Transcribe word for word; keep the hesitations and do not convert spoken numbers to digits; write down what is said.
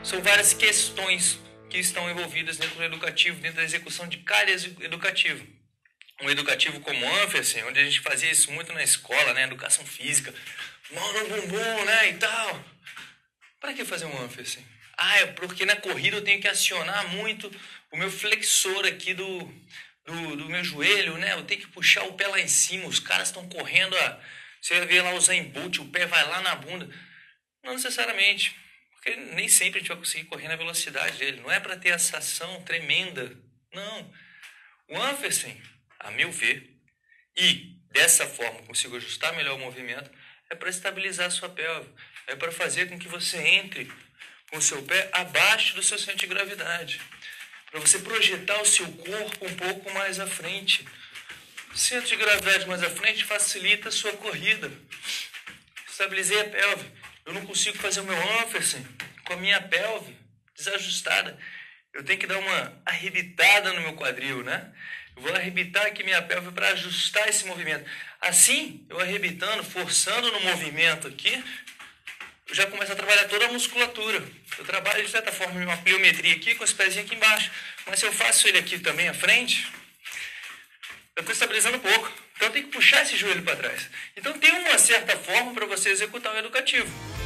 São várias questões que estão envolvidas dentro do educativo, dentro da execução de cada educativo. Um educativo como o Anfersen, onde a gente fazia isso muito na escola, né? Educação física, mão no bumbum, né? E tal. Para que fazer um Anfersen? Ah, é porque na corrida eu tenho que acionar muito o meu flexor aqui do, do, do meu joelho, né? Eu tenho que puxar o pé lá em cima, os caras estão correndo, a, você vai ver lá o Zayn Bolt, o pé vai lá na bunda. Não necessariamente, porque nem sempre a gente vai conseguir correr na velocidade dele. Não é para ter essa ação tremenda, não. O Anfersen, a meu ver, e dessa forma consigo ajustar melhor o movimento, é para estabilizar a sua pelve, é para fazer com que você entre com o seu pé abaixo do seu centro de gravidade, para você projetar o seu corpo um pouco mais à frente. O centro de gravidade mais à frente facilita a sua corrida. Estabilizei a pelve. Eu não consigo fazer o meu Anfersen com a minha pelve desajustada. Eu tenho que dar uma arrebitada no meu quadril, né? Eu vou arrebitar aqui minha pelve para ajustar esse movimento. Assim, eu arrebitando, forçando no movimento aqui, eu já começo a trabalhar toda a musculatura. Eu trabalho de certa forma uma pliometria aqui com os pezinhos aqui embaixo. Mas se eu faço ele aqui também à frente, eu estou estabilizando um pouco. Então eu tenho que puxar esse joelho para trás. Então tem uma certa forma para você executar o educativo.